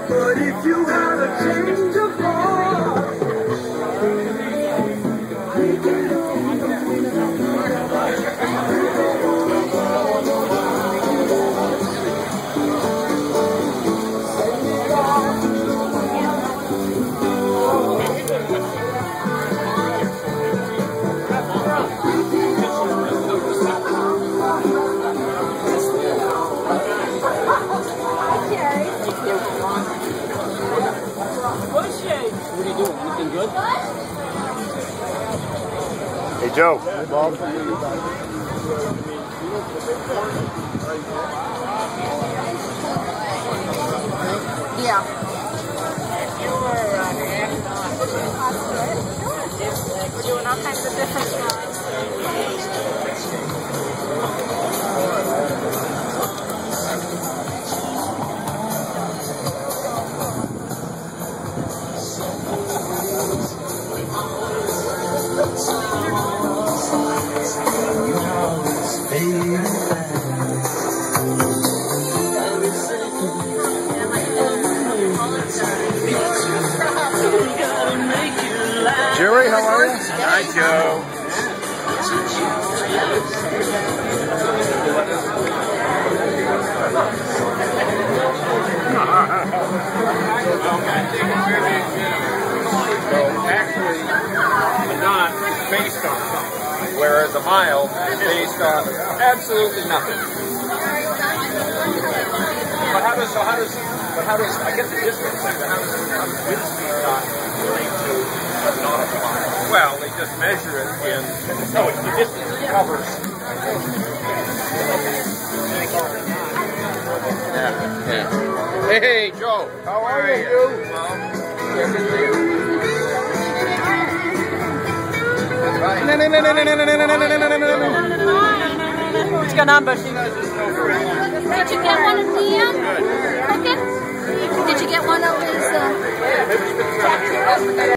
But if you have a change of heart, What are you doing? Anything good? Hey, Joe. Hey, Bob. Yeah. We're doing all kinds of different jobs. Jerry, how are you? Hi, Joe. So actually, not based on something, whereas a mile is based on absolutely nothing. But how does I get the distance, but how does wind speed not relate to a nautical mile? Well, they just measure it in, no, it's the distance it covers. Yeah. Hey, Joe. How are you? What's going on, Bushy? Did you get one of them?